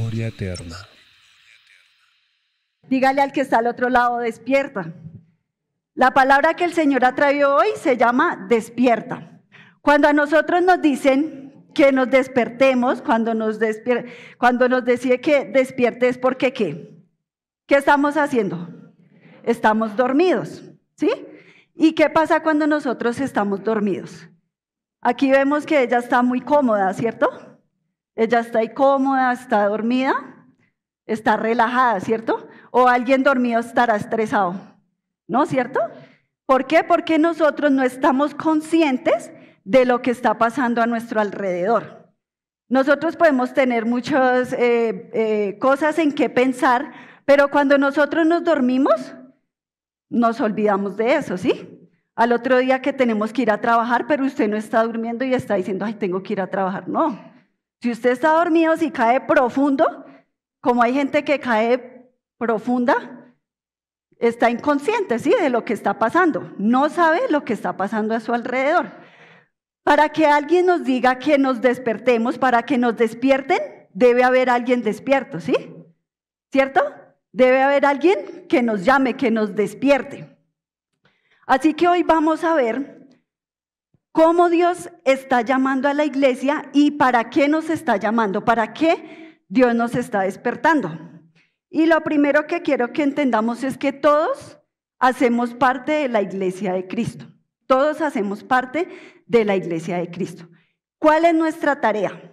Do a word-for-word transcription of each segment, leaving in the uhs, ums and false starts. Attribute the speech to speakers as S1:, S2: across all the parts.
S1: Memoria eterna.
S2: Dígale al que está al otro lado, despierta. La palabra que el Señor ha traído hoy se llama despierta. Cuando a nosotros nos dicen que nos despertemos, cuando nos, despier cuando nos decide que despierte es porque ¿qué? ¿Qué estamos haciendo? Estamos dormidos, ¿sí? ¿Y qué pasa cuando nosotros estamos dormidos? Aquí vemos que ella está muy cómoda, ¿cierto? Ella está ahí cómoda, está dormida, está relajada, ¿cierto? O alguien dormido estará estresado, ¿no? ¿Cierto? ¿Por qué? Porque nosotros no estamos conscientes de lo que está pasando a nuestro alrededor. Nosotros podemos tener muchas eh, eh, cosas en qué pensar, pero cuando nosotros nos dormimos, nos olvidamos de eso, ¿sí? Al otro día que tenemos que ir a trabajar, pero usted no está durmiendo y está diciendo, ay, tengo que ir a trabajar. No. Si usted está dormido, si cae profundo, como hay gente que cae profunda, está inconsciente, ¿sí? De lo que está pasando. No sabe lo que está pasando a su alrededor. Para que alguien nos diga que nos despertemos, para que nos despierten, debe haber alguien despierto, ¿sí? ¿Cierto? Debe haber alguien que nos llame, que nos despierte. Así que hoy vamos a ver cómo Dios está llamando a la iglesia y para qué nos está llamando, para qué Dios nos está despertando. Y lo primero que quiero que entendamos es que todos hacemos parte de la iglesia de Cristo. Todos hacemos parte de la iglesia de Cristo. ¿Cuál es nuestra tarea?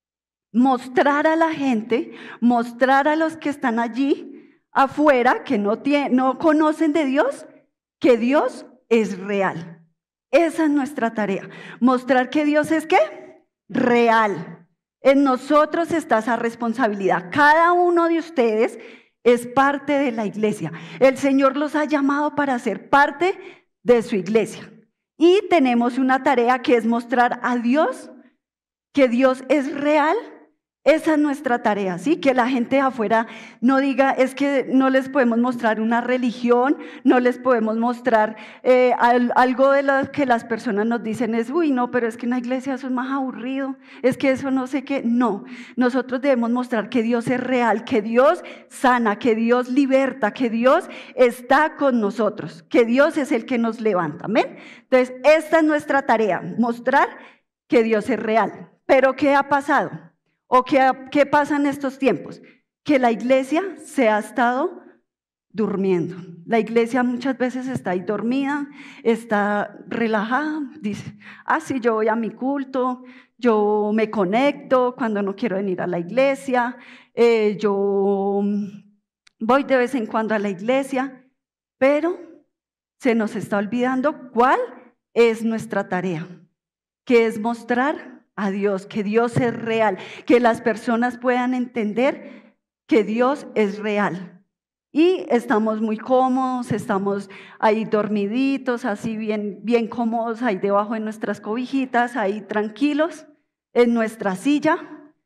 S2: Mostrar a la gente, mostrar a los que están allí afuera, que no, tienen, no conocen de Dios, que Dios es real. Esa es nuestra tarea. Mostrar que Dios es ¿qué? Real. En nosotros está esa responsabilidad. Cada uno de ustedes es parte de la iglesia. El Señor los ha llamado para ser parte de su iglesia. Y tenemos una tarea que es mostrar a Dios que Dios es real. Esa es nuestra tarea, ¿sí? Que la gente de afuera no diga, es que no les podemos mostrar una religión, no les podemos mostrar eh, algo de lo que las personas nos dicen es, uy, no, pero es que en la iglesia eso es más aburrido, es que eso no sé qué. No, nosotros debemos mostrar que Dios es real, que Dios sana, que Dios liberta, que Dios está con nosotros, que Dios es el que nos levanta, ¿amén? Entonces, esta es nuestra tarea, mostrar que Dios es real. Pero ¿qué ha pasado? ¿O qué, qué pasa en estos tiempos? Que la iglesia se ha estado durmiendo. La iglesia muchas veces está ahí dormida, está relajada, dice, ah, sí, yo voy a mi culto, yo me conecto cuando no quiero venir a la iglesia, eh, yo voy de vez en cuando a la iglesia, pero se nos está olvidando cuál es nuestra tarea, que es mostrar a Dios, que Dios es real, que las personas puedan entender que Dios es real. Y estamos muy cómodos, estamos ahí dormiditos, así bien, bien cómodos, ahí debajo de nuestras cobijitas, ahí tranquilos, en nuestra silla.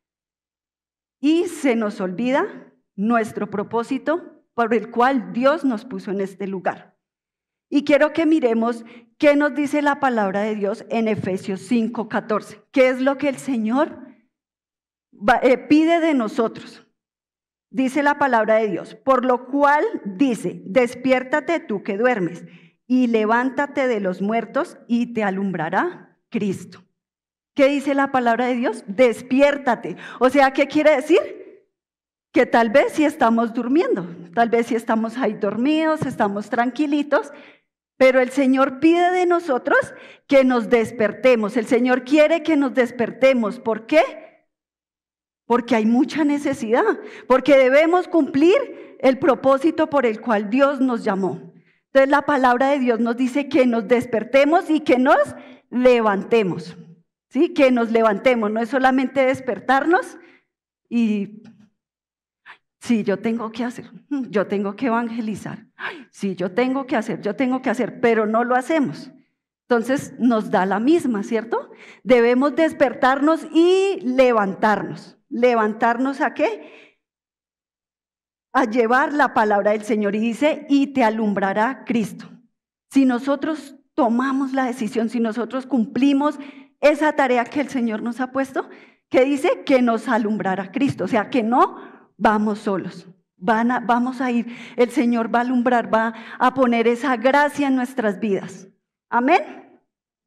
S2: Y se nos olvida nuestro propósito por el cual Dios nos puso en este lugar. Y quiero que miremos qué nos dice la palabra de Dios en Efesios cinco catorce. ¿Qué es lo que el Señor va, eh, pide de nosotros? Dice la palabra de Dios, por lo cual dice, despiértate tú que duermes y levántate de los muertos y te alumbrará Cristo. ¿Qué dice la palabra de Dios? Despiértate. O sea, ¿qué quiere decir? Que tal vez si estamos durmiendo, tal vez si estamos ahí dormidos, estamos tranquilitos, pero el Señor pide de nosotros que nos despertemos. El Señor quiere que nos despertemos. ¿Por qué? Porque hay mucha necesidad, porque debemos cumplir el propósito por el cual Dios nos llamó. Entonces la palabra de Dios nos dice que nos despertemos y que nos levantemos, ¿sí? Que nos levantemos, no es solamente despertarnos y... Sí, yo tengo que hacer, yo tengo que evangelizar, sí, yo tengo que hacer, yo tengo que hacer, pero no lo hacemos. Entonces nos da la misma, ¿cierto? Debemos despertarnos y levantarnos. ¿Levantarnos a qué? A llevar la palabra del Señor y dice, y te alumbrará Cristo. Si nosotros tomamos la decisión, si nosotros cumplimos esa tarea que el Señor nos ha puesto, que dice que nos alumbrará Cristo, o sea, que no vamos solos. Van a, vamos a ir, el Señor va a alumbrar, va a poner esa gracia en nuestras vidas. Amén.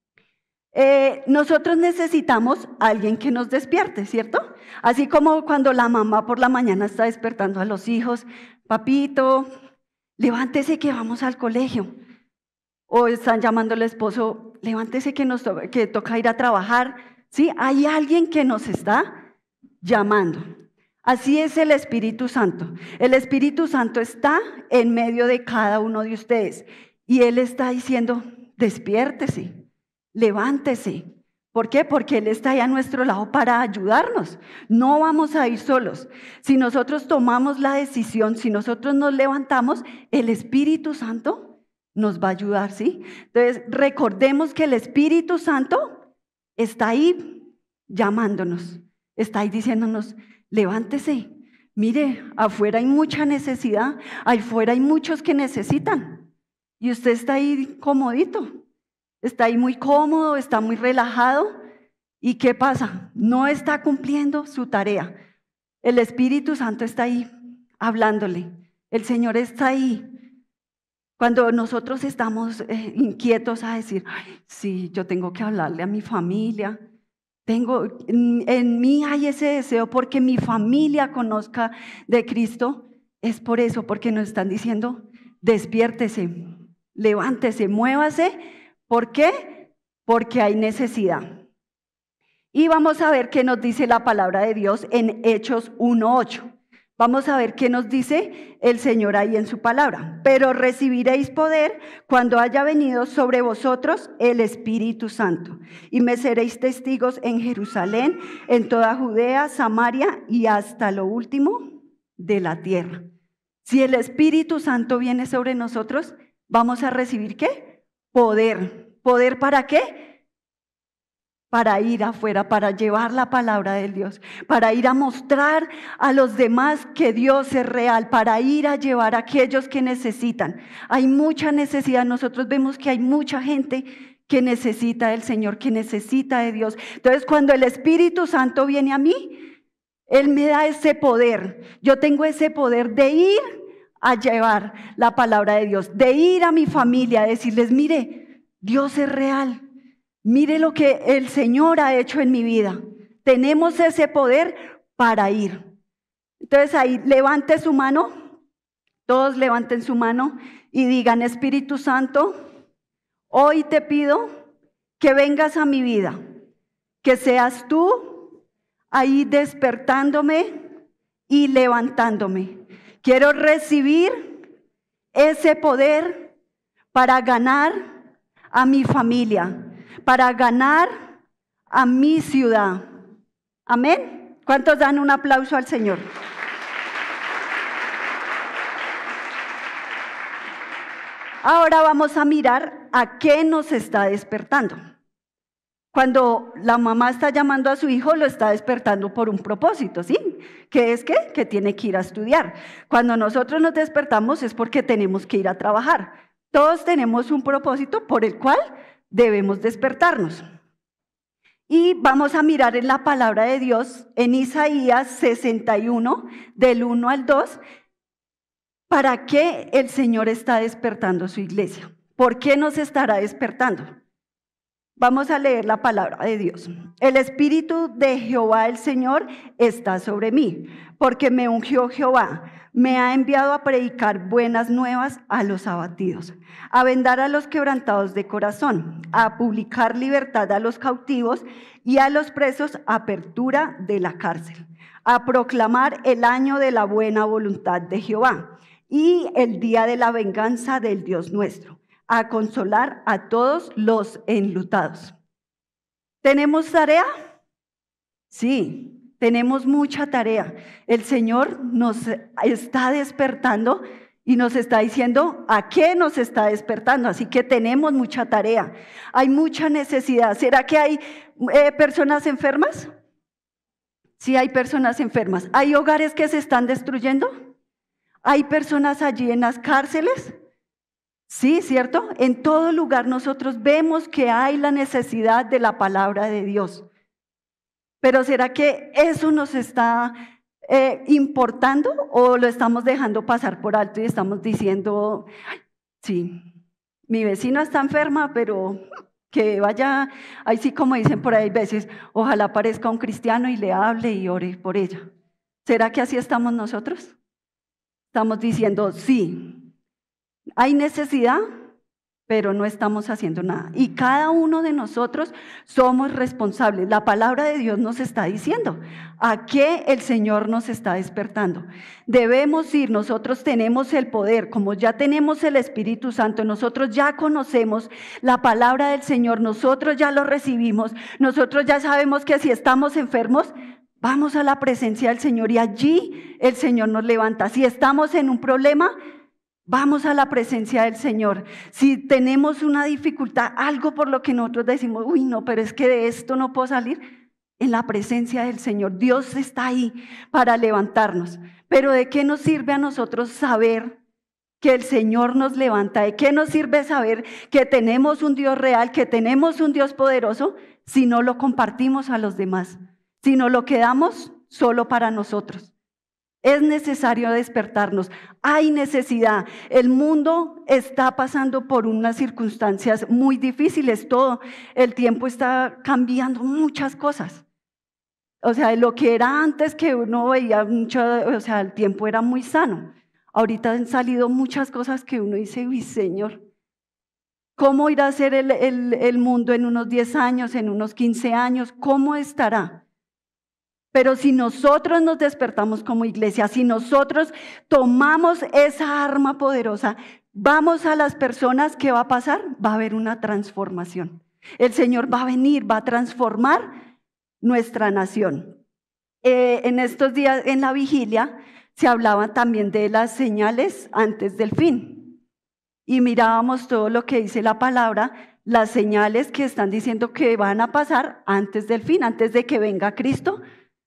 S2: Eh, nosotros necesitamos a alguien que nos despierte, ¿cierto? Así como cuando la mamá por la mañana está despertando a los hijos, papito, levántese que vamos al colegio. O están llamando al esposo, levántese que nos to- que toca ir a trabajar. ¿Sí? Hay alguien que nos está llamando. Así es el Espíritu Santo. El Espíritu Santo está en medio de cada uno de ustedes y Él está diciendo, despiértese, levántese. ¿Por qué? Porque Él está ahí a nuestro lado para ayudarnos. No vamos a ir solos. Si nosotros tomamos la decisión, si nosotros nos levantamos, el Espíritu Santo nos va a ayudar, ¿sí? Entonces, recordemos que el Espíritu Santo está ahí llamándonos, está ahí diciéndonos, levántese, mire, afuera hay mucha necesidad, afuera hay muchos que necesitan y usted está ahí comodito, está ahí muy cómodo, está muy relajado y ¿qué pasa? No está cumpliendo su tarea. El Espíritu Santo está ahí hablándole, el Señor está ahí. Cuando nosotros estamos eh, inquietos a decir, ay, sí, yo tengo que hablarle a mi familia, tengo, en, en mí hay ese deseo porque mi familia conozca de Cristo, es por eso, porque nos están diciendo, despiértese, levántese, muévase. ¿Por qué? Porque hay necesidad. Y vamos a ver qué nos dice la palabra de Dios en Hechos uno ocho. Vamos a ver qué nos dice el Señor ahí en su palabra. Pero recibiréis poder cuando haya venido sobre vosotros el Espíritu Santo. Y me seréis testigos en Jerusalén, en toda Judea, Samaria y hasta lo último de la tierra. Si el Espíritu Santo viene sobre nosotros, vamos a recibir ¿qué? Poder. ¿Poder para qué? Para ir afuera, para llevar la palabra de Dios, para ir a mostrar a los demás que Dios es real, para ir a llevar a aquellos que necesitan. Hay mucha necesidad, nosotros vemos que hay mucha gente que necesita del Señor, que necesita de Dios. Entonces, cuando el Espíritu Santo viene a mí, Él me da ese poder. Yo tengo ese poder de ir a llevar la palabra de Dios, de ir a mi familia, a decirles, mire, Dios es real. Mire lo que el Señor ha hecho en mi vida. Tenemos ese poder para ir. Entonces ahí levante su mano, todos levanten su mano y digan, Espíritu Santo, hoy te pido que vengas a mi vida, que seas tú ahí despertándome y levantándome. Quiero recibir ese poder para ganar a mi familia, para ganar a mi ciudad. Amén. ¿Cuántos dan un aplauso al Señor? Ahora vamos a mirar a qué nos está despertando. Cuando la mamá está llamando a su hijo, lo está despertando por un propósito, ¿sí? ¿Qué es qué? Que tiene que ir a estudiar. Cuando nosotros nos despertamos es porque tenemos que ir a trabajar. Todos tenemos un propósito por el cual debemos despertarnos. Y vamos a mirar en la palabra de Dios, en Isaías sesenta y uno, del uno al dos, ¿para qué el Señor está despertando su iglesia? ¿Por qué nos estará despertando? Vamos a leer la palabra de Dios. El Espíritu de Jehová el Señor está sobre mí, porque me ungió Jehová. Me ha enviado a predicar buenas nuevas a los abatidos, a vendar a los quebrantados de corazón, a publicar libertad a los cautivos y a los presos apertura de la cárcel, a proclamar el año de la buena voluntad de Jehová y el día de la venganza del Dios nuestro, a consolar a todos los enlutados. ¿Tenemos tarea? Sí. Tenemos mucha tarea. El Señor nos está despertando y nos está diciendo a qué nos está despertando. Así que tenemos mucha tarea. Hay mucha necesidad. ¿Será que hay eh, personas enfermas? Sí, hay personas enfermas. ¿Hay hogares que se están destruyendo? ¿Hay personas allí en las cárceles? Sí, ¿cierto? En todo lugar nosotros vemos que hay la necesidad de la palabra de Dios. Pero ¿será que eso nos está eh, importando o lo estamos dejando pasar por alto y estamos diciendo, sí, mi vecina está enferma, pero que vaya, ahí sí como dicen por ahí veces, ojalá aparezca un cristiano y le hable y ore por ella. ¿Será que así estamos nosotros? Estamos diciendo, sí, hay necesidad, pero no estamos haciendo nada. Y cada uno de nosotros somos responsables. La palabra de Dios nos está diciendo a qué el Señor nos está despertando. Debemos ir, nosotros tenemos el poder, como ya tenemos el Espíritu Santo, nosotros ya conocemos la palabra del Señor, nosotros ya lo recibimos, nosotros ya sabemos que si estamos enfermos, vamos a la presencia del Señor y allí el Señor nos levanta. Si estamos en un problema, vamos a la presencia del Señor. Si tenemos una dificultad, algo por lo que nosotros decimos, uy, no, pero es que de esto no puedo salir, en la presencia del Señor. Dios está ahí para levantarnos. Pero ¿de qué nos sirve a nosotros saber que el Señor nos levanta? ¿De qué nos sirve saber que tenemos un Dios real, que tenemos un Dios poderoso, si no lo compartimos a los demás? Si no lo quedamos solo para nosotros. Es necesario despertarnos, hay necesidad. El mundo está pasando por unas circunstancias muy difíciles, todo el tiempo está cambiando muchas cosas. O sea, lo que era antes que uno veía mucho, o sea, el tiempo era muy sano. Ahorita han salido muchas cosas que uno dice, uy, Señor, ¿cómo irá a ser el, el, el mundo en unos diez años, en unos quince años? ¿Cómo estará? Pero si nosotros nos despertamos como iglesia, si nosotros tomamos esa arma poderosa, vamos a las personas, ¿qué va a pasar? Va a haber una transformación. El Señor va a venir, va a transformar nuestra nación. Eh, en estos días, en la vigilia, se hablaba también de las señales antes del fin. Y mirábamos todo lo que dice la palabra, las señales que están diciendo que van a pasar antes del fin, antes de que venga Cristo.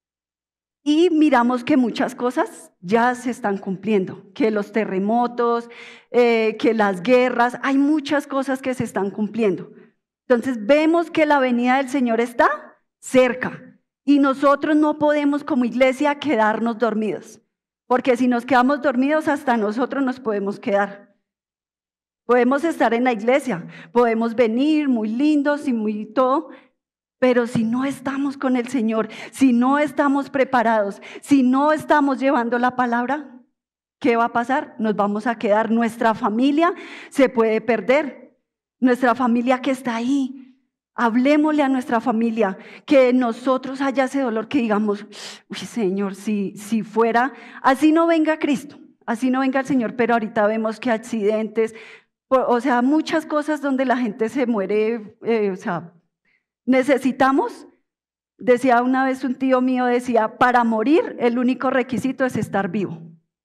S2: Y miramos que muchas cosas ya se están cumpliendo, que los terremotos, eh, que las guerras, hay muchas cosas que se están cumpliendo. Entonces vemos que la venida del Señor está cerca y nosotros no podemos como iglesia quedarnos dormidos, porque si nos quedamos dormidos hasta nosotros nos podemos quedar. Podemos estar en la iglesia, podemos venir muy lindos y muy todo, pero si no estamos con el Señor, si no estamos preparados, si no estamos llevando la palabra, ¿qué va a pasar? Nos vamos a quedar, nuestra familia se puede perder, nuestra familia que está ahí. Hablemosle a nuestra familia, que en nosotros haya ese dolor, que digamos, uy, Señor, si, si fuera, así no venga Cristo, así no venga el Señor, pero ahorita vemos que accidentes, o sea, muchas cosas donde la gente se muere, eh, o sea, necesitamos, decía una vez un tío mío, decía, para morir el único requisito es estar vivo.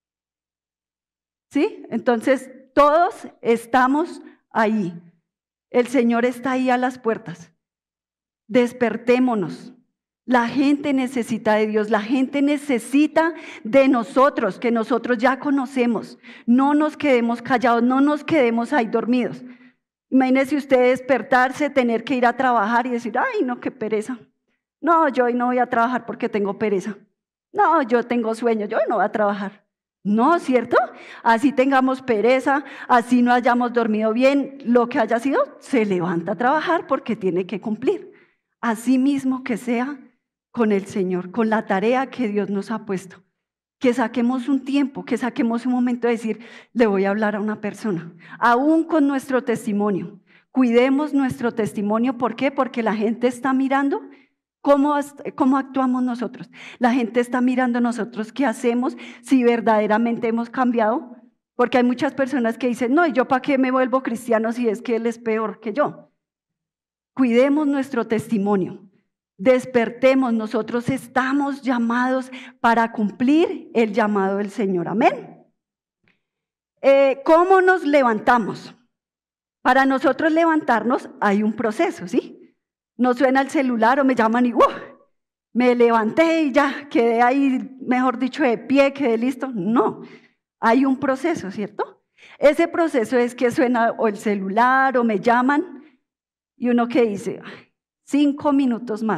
S2: ¿Sí? Entonces, todos estamos ahí. El Señor está ahí a las puertas. Despertémonos. La gente necesita de Dios, la gente necesita de nosotros, que nosotros ya conocemos. No nos quedemos callados, no nos quedemos ahí dormidos. Imagínese usted despertarse, tener que ir a trabajar y decir, ay, no, qué pereza. No, yo hoy no voy a trabajar porque tengo pereza. No, yo tengo sueño, yo no voy a trabajar. No, ¿cierto? Así tengamos pereza, así no hayamos dormido bien, lo que haya sido, se levanta a trabajar porque tiene que cumplir. Así mismo que sea con el Señor, con la tarea que Dios nos ha puesto. Que saquemos un tiempo, que saquemos un momento de decir, le voy a hablar a una persona, aún con nuestro testimonio. Cuidemos nuestro testimonio, ¿por qué? Porque la gente está mirando cómo, cómo actuamos nosotros. La gente está mirando nosotros qué hacemos, si verdaderamente hemos cambiado. Porque hay muchas personas que dicen, no, ¿y yo para qué me vuelvo cristiano si es que él es peor que yo? Cuidemos nuestro testimonio. Despertemos, nosotros estamos llamados para cumplir el llamado del Señor. Amén. Eh, ¿Cómo nos levantamos? Para nosotros levantarnos hay un proceso, ¿sí? No suena el celular o me llaman y ¡uh! Me levanté y ya quedé ahí, mejor dicho, de pie, quedé listo. No, hay un proceso, ¿cierto? Ese proceso es que suena o el celular o me llaman y uno que dice, cinco minutos más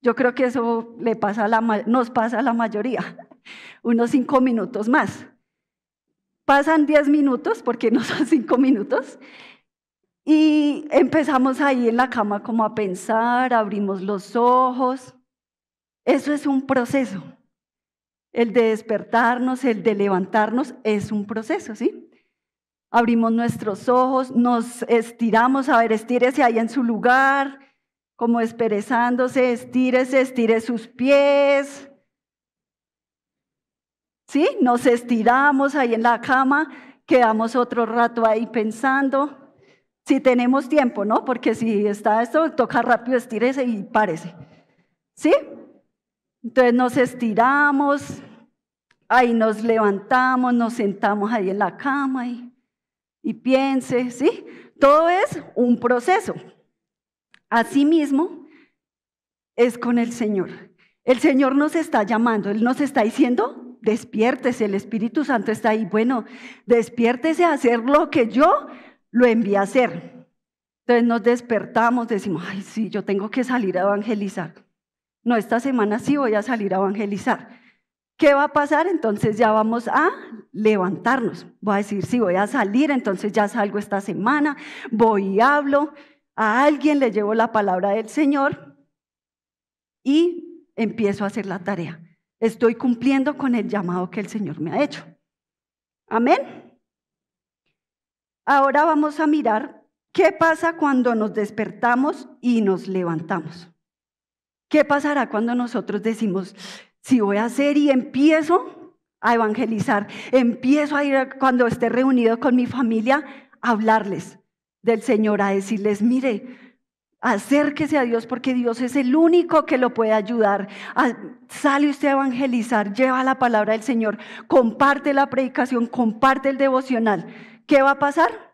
S2: Yo creo que eso le pasa a la, nos pasa a la mayoría, unos cinco minutos más. Pasan diez minutos, porque no son cinco minutos, y empezamos ahí en la cama como a pensar, abrimos los ojos. Eso es un proceso. El de despertarnos, el de levantarnos, es un proceso, ¿sí? Abrimos nuestros ojos, nos estiramos, a ver, estírese ahí en su lugar, como desperezándose, estírese, estire sus pies. ¿Sí? Nos estiramos ahí en la cama, quedamos otro rato ahí pensando. Si tenemos tiempo, ¿no? Porque si está esto, toca rápido, estírese y párese. ¿Sí? Entonces nos estiramos, ahí nos levantamos, nos sentamos ahí en la cama y, y piense, ¿sí? Todo es un proceso. Asimismo, es con el Señor. El Señor nos está llamando, Él nos está diciendo, despiértese, el Espíritu Santo está ahí, bueno, despiértese a hacer lo que yo lo envié a hacer. Entonces nos despertamos, decimos, ay, sí, yo tengo que salir a evangelizar. No, esta semana sí voy a salir a evangelizar. ¿Qué va a pasar? Entonces ya vamos a levantarnos. Voy a decir, sí, voy a salir, entonces ya salgo esta semana, voy y hablo, a alguien le llevo la palabra del Señor y empiezo a hacer la tarea. Estoy cumpliendo con el llamado que el Señor me ha hecho. Amén. Ahora vamos a mirar qué pasa cuando nos despertamos y nos levantamos. ¿Qué pasará cuando nosotros decimos, si voy a hacer y empiezo a evangelizar, empiezo a ir cuando esté reunido con mi familia a hablarles del Señor, a decirles, mire, acérquese a Dios porque Dios es el único que lo puede ayudar. Sale usted a evangelizar, lleva la palabra del Señor, comparte la predicación, comparte el devocional. ¿Qué va a pasar?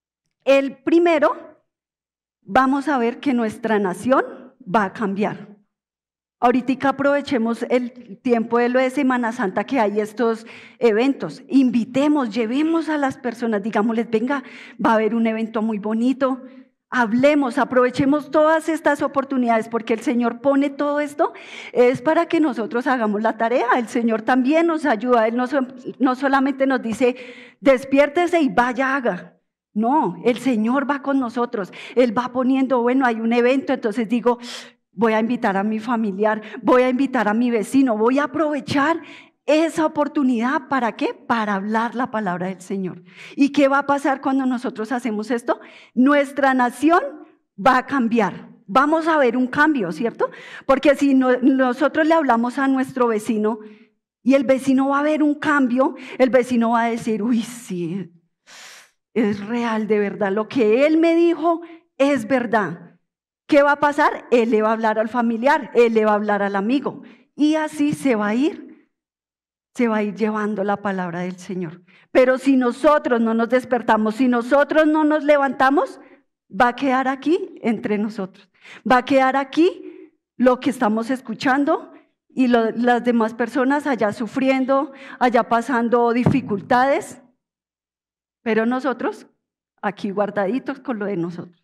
S2: El primero, vamos a ver que nuestra nación va a cambiar. Ahorita aprovechemos el tiempo de lo de Semana Santa que hay estos eventos. Invitemos, llevemos a las personas, digámosles, venga, va a haber un evento muy bonito. Hablemos, aprovechemos todas estas oportunidades porque el Señor pone todo esto, es para que nosotros hagamos la tarea. El Señor también nos ayuda, Él no, no solamente nos dice, despiértese y vaya, haga. No, el Señor va con nosotros, Él va poniendo, bueno, hay un evento, entonces digo, voy a invitar a mi familiar, voy a invitar a mi vecino, voy a aprovechar esa oportunidad. ¿Para qué? Para hablar la palabra del Señor. ¿Y qué va a pasar cuando nosotros hacemos esto? Nuestra nación va a cambiar. Vamos a ver un cambio, ¿cierto? Porque si no, nosotros le hablamos a nuestro vecino y el vecino va a ver un cambio, el vecino va a decir, uy, sí, es real, de verdad, lo que él me dijo es verdad. ¿Qué va a pasar? Él le va a hablar al familiar, él le va a hablar al amigo y así se va a ir, se va a ir llevando la palabra del Señor. Pero si nosotros no nos despertamos, si nosotros no nos levantamos, va a quedar aquí entre nosotros, va a quedar aquí lo que estamos escuchando y lo, las demás personas allá sufriendo, allá pasando dificultades, pero nosotros aquí guardaditos con lo de nosotros.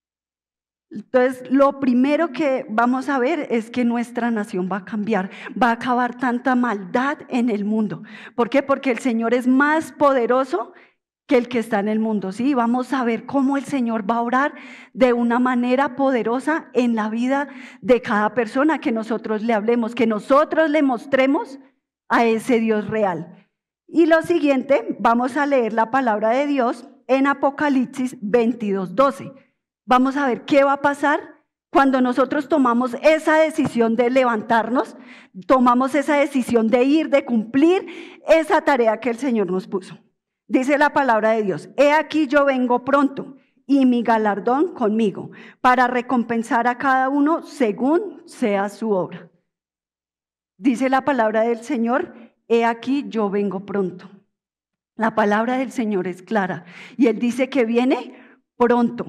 S2: Entonces, lo primero que vamos a ver es que nuestra nación va a cambiar, va a acabar tanta maldad en el mundo. ¿Por qué? Porque el Señor es más poderoso que el que está en el mundo, ¿sí? Vamos a ver cómo el Señor va a obrar de una manera poderosa en la vida de cada persona que nosotros le hablemos, que nosotros le mostremos a ese Dios real. Y lo siguiente, vamos a leer la palabra de Dios en Apocalipsis veintidós, doce. Vamos a ver qué va a pasar cuando nosotros tomamos esa decisión de levantarnos, tomamos esa decisión de ir, de cumplir esa tarea que el Señor nos puso. Dice la palabra de Dios, he aquí yo vengo pronto y mi galardón conmigo para recompensar a cada uno según sea su obra. Dice la palabra del Señor, he aquí yo vengo pronto. La palabra del Señor es clara y Él dice que viene pronto.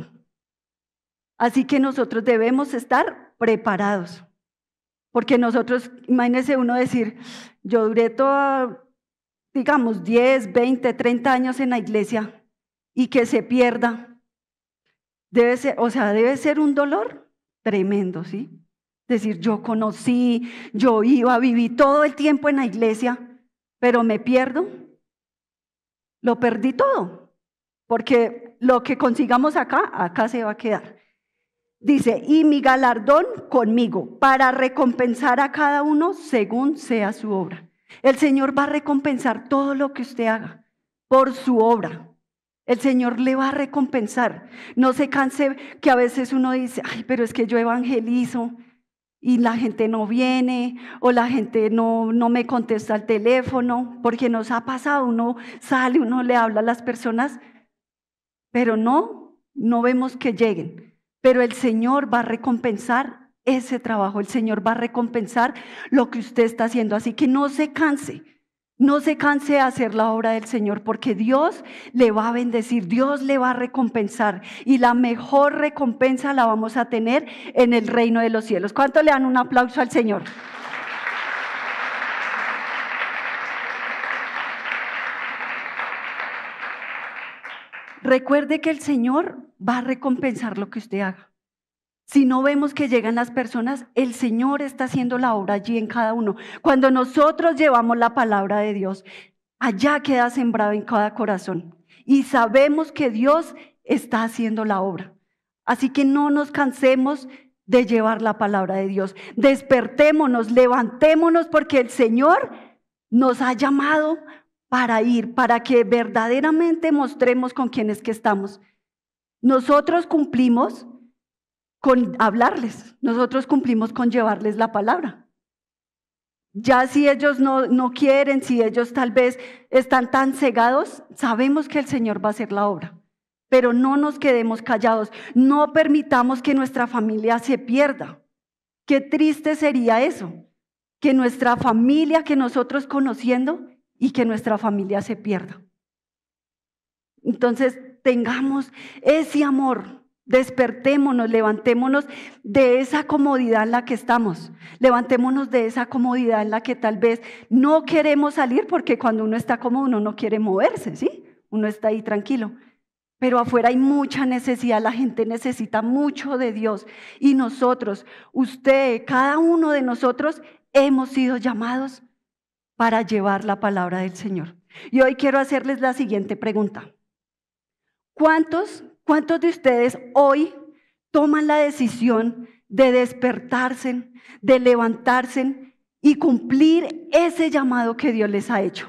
S2: Así que nosotros debemos estar preparados, porque nosotros, imagínense uno decir, yo duré toda, digamos, diez, veinte, treinta años en la iglesia y que se pierda, debe ser, o sea, debe ser un dolor tremendo, ¿sí? Decir, yo conocí, yo iba, viví todo el tiempo en la iglesia, pero me pierdo. Lo perdí todo, porque lo que consigamos acá, acá se va a quedar. Dice, y mi galardón conmigo, para recompensar a cada uno según sea su obra. El Señor va a recompensar todo lo que usted haga por su obra. El Señor le va a recompensar. No se canse que a veces uno dice, ay, pero es que yo evangelizo y la gente no viene, o la gente no, no me contesta el teléfono, porque nos ha pasado, uno sale, uno le habla a las personas, pero no, no vemos que lleguen. Pero el Señor va a recompensar ese trabajo, el Señor va a recompensar lo que usted está haciendo. Así que no se canse, no se canse de hacer la obra del Señor, porque Dios le va a bendecir, Dios le va a recompensar, y la mejor recompensa la vamos a tener en el reino de los cielos. ¿Cuánto le dan un aplauso al Señor? Recuerde que el Señor va a recompensar lo que usted haga. Si no vemos que llegan las personas, el Señor está haciendo la obra allí en cada uno. Cuando nosotros llevamos la palabra de Dios, allá queda sembrado en cada corazón. Y sabemos que Dios está haciendo la obra. Así que no nos cansemos de llevar la palabra de Dios. Despertémonos, levantémonos, porque el Señor nos ha llamado para ir, para que verdaderamente mostremos con quiénes que estamos. Nosotros cumplimos con hablarles, nosotros cumplimos con llevarles la palabra. Ya si ellos no, no quieren, si ellos tal vez están tan cegados, sabemos que el Señor va a hacer la obra. Pero no nos quedemos callados, no permitamos que nuestra familia se pierda. Qué triste sería eso, que nuestra familia, que nosotros conociendo, y que nuestra familia se pierda. Entonces tengamos ese amor, despertémonos, levantémonos de esa comodidad en la que estamos, levantémonos de esa comodidad en la que tal vez no queremos salir, porque cuando uno está cómodo uno no quiere moverse, ¿sí? Uno está ahí tranquilo, pero afuera hay mucha necesidad, la gente necesita mucho de Dios, y nosotros, usted, cada uno de nosotros hemos sido llamados para llevar la palabra del Señor. Y hoy quiero hacerles la siguiente pregunta. ¿Cuántos, cuántos de ustedes hoy toman la decisión de despertarse, de levantarse y cumplir ese llamado que Dios les ha hecho?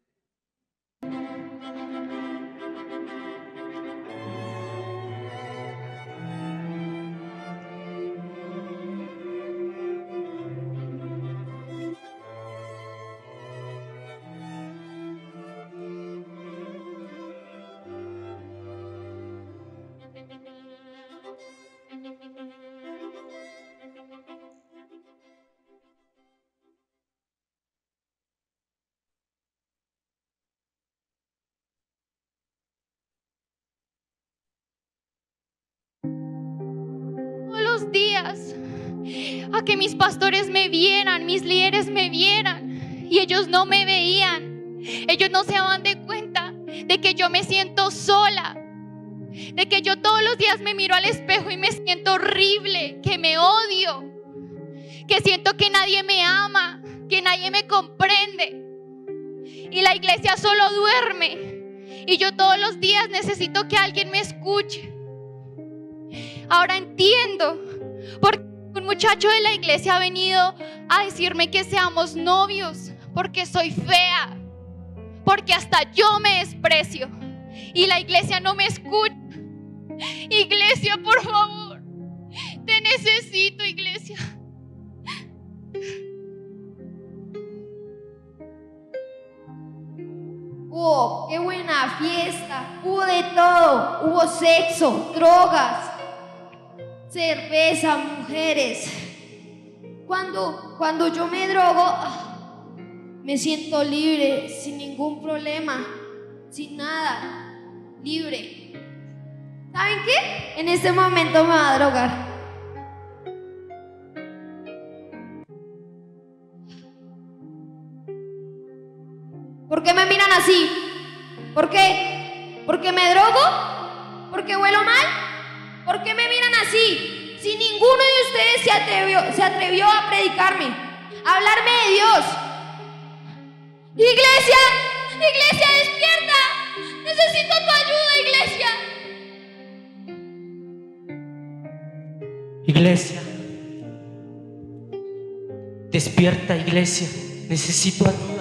S1: Días a que mis pastores me vieran, mis líderes me vieran, y ellos no me veían. Ellos no se daban de cuenta de que yo me siento sola, de que yo todos los días me miro al espejo y me siento horrible, que me odio, que siento que nadie me ama, que nadie me comprende, y la iglesia solo duerme, y yo todos los días necesito que alguien me escuche. Ahora entiendo porque un muchacho de la iglesia ha venido a decirme que seamos novios, porque soy fea, porque hasta yo me desprecio, y la iglesia no me escucha. Iglesia, por favor, te necesito, iglesia.
S3: ¡Oh, qué buena fiesta! Hubo de todo, hubo sexo, drogas, cerveza, mujeres. Cuando, cuando yo me drogo, me siento libre, sin ningún problema, sin nada, libre. ¿Saben qué? En este momento me va a drogar. ¿Por qué me miran así? ¿Por qué? ¿Porque me drogo? ¿Porque huelo mal? ¿Por qué me miran así? si ninguno de ustedes se atrevió, se atrevió a predicarme, a hablarme de Dios. Iglesia, iglesia, despierta. Necesito tu ayuda, iglesia.
S4: Iglesia, despierta, iglesia, necesito ayuda.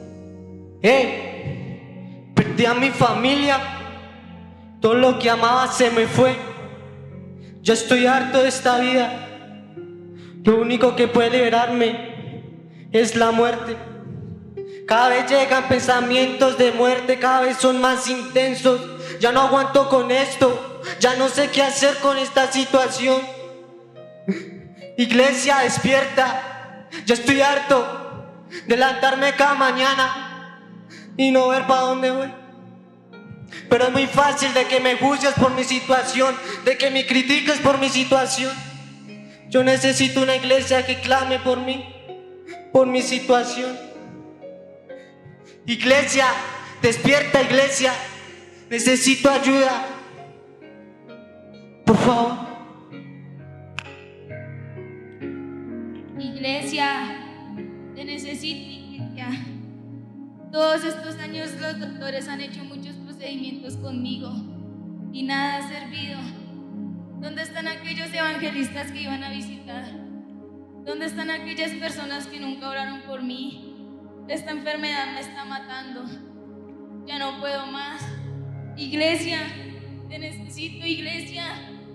S4: ¡Eh! Perdí a mi familia, todo lo que amaba se me fue. Yo estoy harto de esta vida, lo único que puede liberarme es la muerte. Cada vez llegan pensamientos de muerte, cada vez son más intensos. Ya no aguanto con esto, ya no sé qué hacer con esta situación. Iglesia, despierta. Ya estoy harto de levantarme cada mañana y no ver para dónde voy. Pero es muy fácil de que me juzgues por mi situación, de que me critiques por mi situación. Yo necesito una iglesia que clame por mí, por mi situación. Iglesia, despierta, iglesia. Necesito ayuda. Por favor.
S5: Iglesia, te necesito, iglesia. Todos estos años los doctores han hecho muchos procedimientos conmigo y nada ha servido. ¿Dónde están aquellos evangelistas que iban a visitar? ¿Dónde están aquellas personas que nunca oraron por mí? Esta enfermedad me está matando. Ya no puedo más. Iglesia, te necesito, iglesia.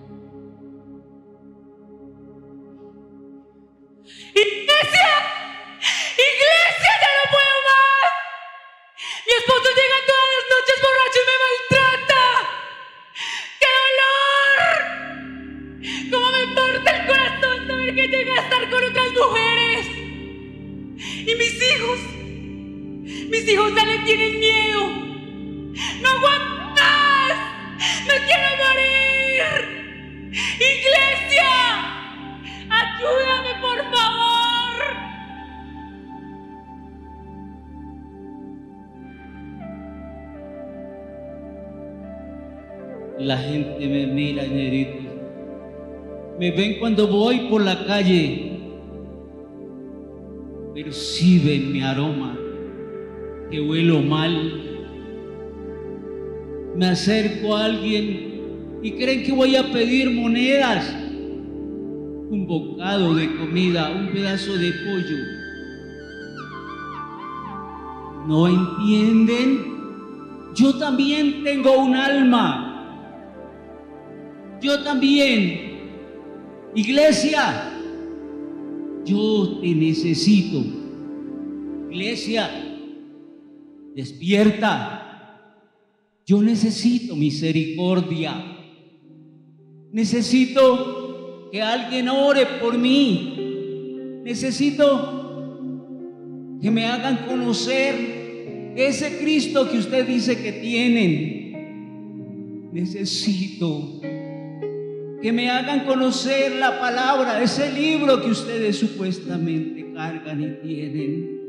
S6: ¡Iglesia! ¡Iglesia! ¡Ya no puedo más! Mi esposo llega todas las noches borracho y me maltrata. ¡Qué dolor! ¡Cómo me parte el corazón saber que llega a estar con otras mujeres! Y mis hijos, mis hijos ya le tienen miedo. ¡No aguanto más! ¡Me quiero morir! ¡Iglesia! ¡Ayúdame, por favor!
S7: La gente me mira, Nerito. Me ven cuando voy por la calle, pero sí ven mi aroma, que huelo mal. Me acerco a alguien y creen que voy a pedir monedas, un bocado de comida, un pedazo de pollo. ¿No entienden? Yo también tengo un alma. Yo también. Iglesia, yo te necesito. Iglesia, despierta. Yo necesito misericordia. Necesito que alguien ore por mí. Necesito que me hagan conocer ese Cristo que usted dice que tienen. Necesito que me hagan conocer la palabra, ese libro que ustedes supuestamente cargan y tienen.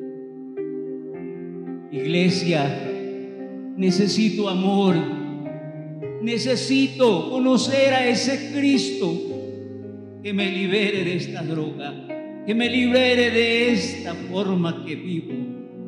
S7: Iglesia, necesito amor. Necesito conocer a ese Cristo que me libere de esta droga, que me libere de esta forma que vivo.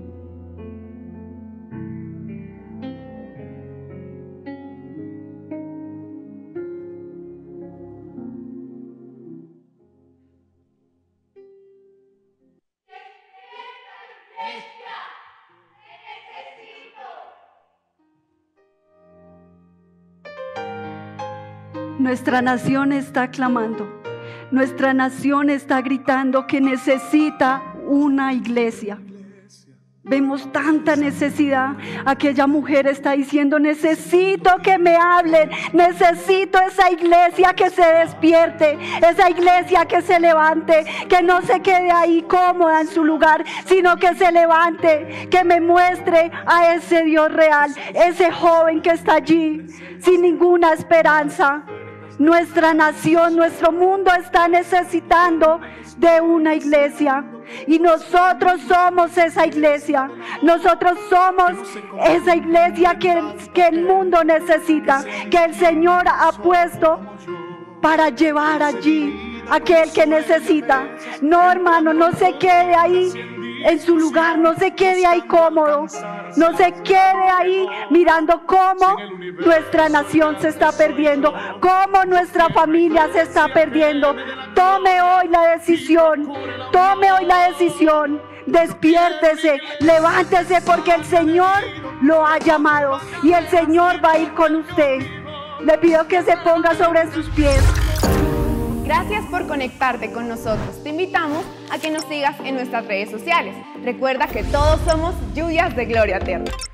S2: Nuestra nación está clamando, nuestra nación está gritando que necesita una iglesia. Vemos tanta necesidad. Aquella mujer está diciendo: necesito que me hablen, necesito esa iglesia que se despierte, esa iglesia que se levante, que no se quede ahí cómoda en su lugar, sino que se levante, que me muestre a ese Dios real, ese joven que está allí sin ninguna esperanza. Nuestra nación, nuestro mundo está necesitando de una iglesia. Y nosotros somos esa iglesia. Nosotros somos esa iglesia que, que el mundo necesita, que el Señor ha puesto para llevar allí a aquel que necesita. No, hermano, no se quede ahí en su lugar, no se quede ahí cómodo, no se quede ahí mirando cómo nuestra nación se está perdiendo, cómo nuestra familia se está perdiendo. Tome hoy la decisión, tome hoy la decisión, despiértese, levántese, porque el Señor lo ha llamado y el Señor va a ir con usted. Le pido que se ponga sobre sus pies.
S8: Gracias por conectarte con nosotros. Te invitamos a que nos sigas en nuestras redes sociales. Recuerda que todos somos Lluvias de Gloria Eterna.